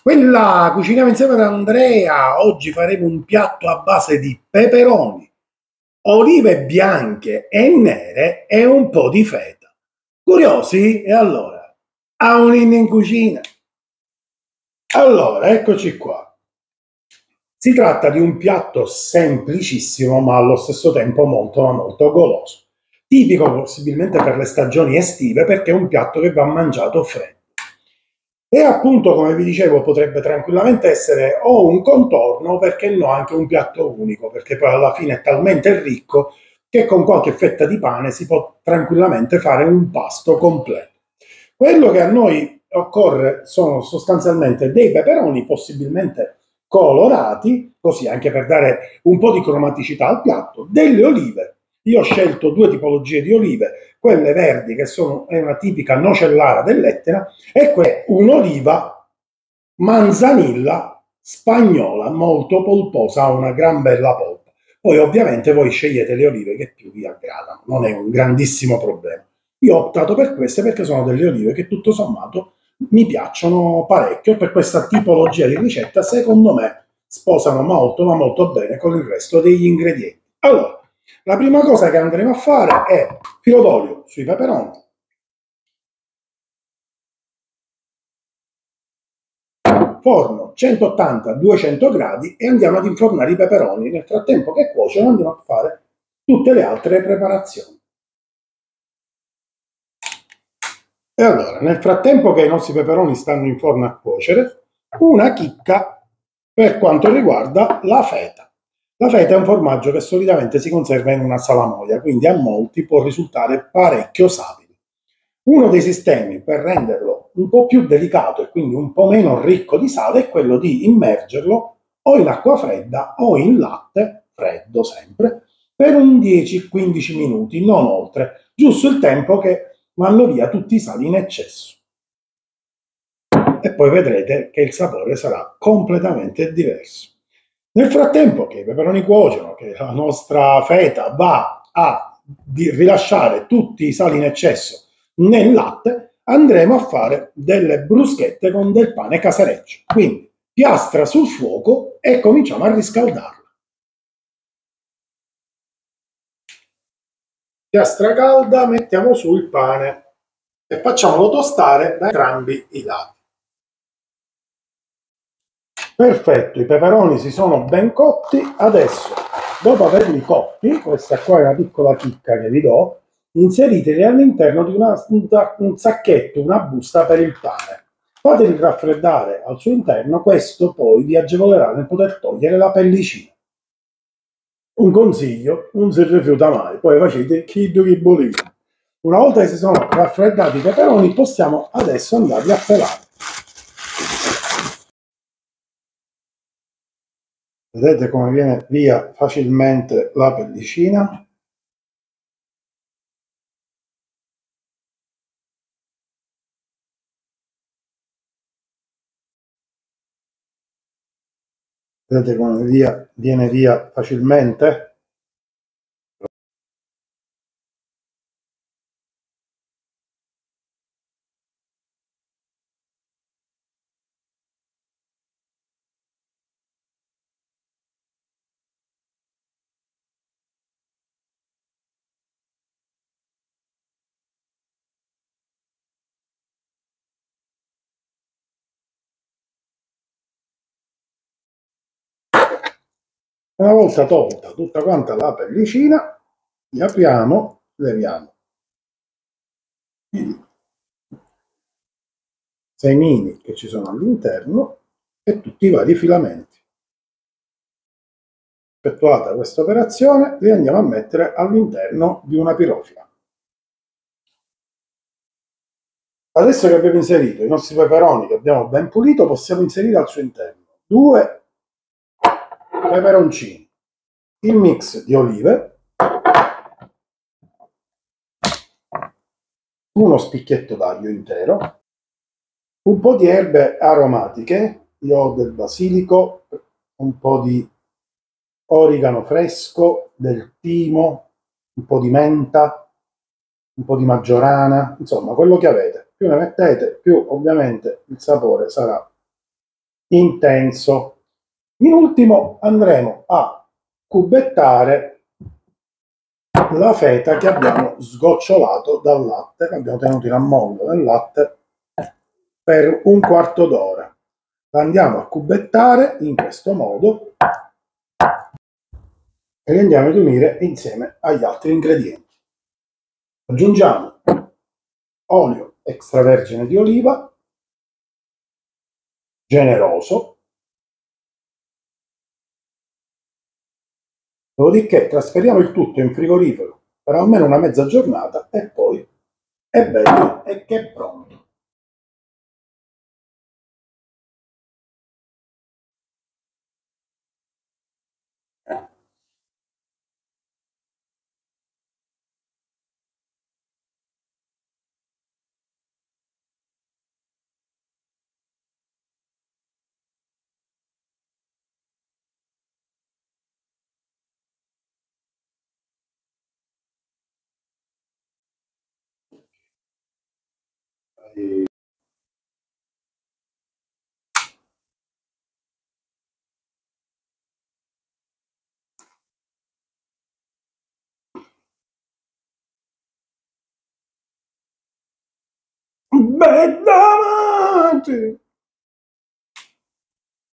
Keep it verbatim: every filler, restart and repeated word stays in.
Quella cuciniamo insieme ad Andrea. Oggi faremo un piatto a base di peperoni, olive bianche e nere e un po' di feta. Curiosi? E allora, a un inno in cucina. Allora, eccoci qua. Si tratta di un piatto semplicissimo, ma allo stesso tempo molto, ma molto goloso. Tipico possibilmente per le stagioni estive, perché è un piatto che va mangiato freddo. E appunto, come vi dicevo, potrebbe tranquillamente essere o un contorno, perché no, anche un piatto unico, perché poi alla fine è talmente ricco che con qualche fetta di pane si può tranquillamente fare un pasto completo. Quello che a noi occorre sono sostanzialmente dei peperoni, possibilmente colorati, così anche per dare un po' di cromaticità al piatto, delle olive. Io ho scelto due tipologie di olive, quelle verdi che sono è una tipica nocellara dell'Etna e un'oliva manzanilla spagnola molto polposa, ha una gran bella polpa. Poi ovviamente voi scegliete le olive che più vi aggradano, non è un grandissimo problema. Io ho optato per queste perché sono delle olive che tutto sommato mi piacciono parecchio, per questa tipologia di ricetta secondo me sposano molto ma molto bene con il resto degli ingredienti. Allora, la prima cosa che andremo a fare è filo d'olio sui peperoni, forno centottanta duecento gradi e andiamo ad infornare i peperoni. Nel frattempo che cuociono andiamo a fare tutte le altre preparazioni. E allora, nel frattempo che i nostri peperoni stanno in forno a cuocere, una chicca per quanto riguarda la feta. La feta è un formaggio che solitamente si conserva in una salamoia, quindi a molti può risultare parecchio sapido. Uno dei sistemi per renderlo un po' più delicato e quindi un po' meno ricco di sale è quello di immergerlo o in acqua fredda o in latte, freddo sempre, per un dieci quindici minuti, non oltre, giusto il tempo che vanno via tutti i sali in eccesso. E poi vedrete che il sapore sarà completamente diverso. Nel frattempo che i peperoni cuociono, che la nostra feta va a rilasciare tutti i sali in eccesso nel latte, andremo a fare delle bruschette con del pane casereccio. Quindi piastra sul fuoco e cominciamo a riscaldarla. Piastra calda, mettiamo su il pane e facciamolo tostare da entrambi i lati. Perfetto, i peperoni si sono ben cotti. Adesso, dopo averli cotti, questa qua è una piccola chicca che vi do, inseriteli all'interno di una, un sacchetto, una busta per il pane. Fateli raffreddare al suo interno, questo poi vi agevolerà nel poter togliere la pellicina. Un consiglio, non si rifiuta mai, poi facete chi chi volete. Una volta che si sono raffreddati i peperoni, possiamo adesso andarli a pelare. Vedete come viene via facilmente la pellicina? Vedete come via, viene via facilmente? Una volta tolta tutta quanta la pellicina, li apriamo, leviamo i semini che ci sono all'interno e tutti i vari filamenti. Effettuata questa operazione, li andiamo a mettere all'interno di una pirofila. Adesso che abbiamo inserito i nostri peperoni che abbiamo ben pulito, possiamo inserire al suo interno due peperoncini, il mix di olive, uno spicchietto d'aglio intero, un po' di erbe aromatiche, io ho del basilico, un po' di origano fresco, del timo, un po' di menta, un po' di maggiorana, insomma quello che avete. Più ne mettete, più ovviamente il sapore sarà intenso. In ultimo andremo a cubettare la feta che abbiamo sgocciolato dal latte, che abbiamo tenuto in ammollo nel latte per un quarto d'ora. La andiamo a cubettare in questo modo e li andiamo ad unire insieme agli altri ingredienti. Aggiungiamo olio extravergine di oliva, generoso, dopodiché trasferiamo il tutto in frigorifero per almeno una mezza giornata e poi è bello e che è pronto. Bella madre!